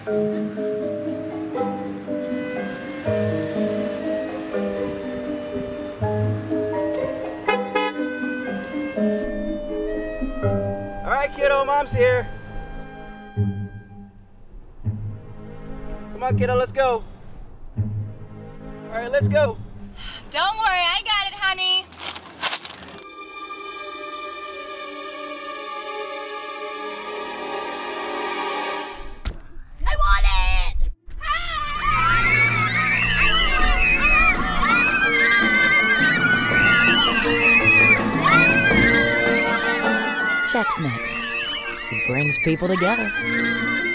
All right, kiddo, mom's here. Come on, kiddo, let's go. All right, let's go. Don't worry, I got it, honey. I want it! Chex Mix. It brings people together.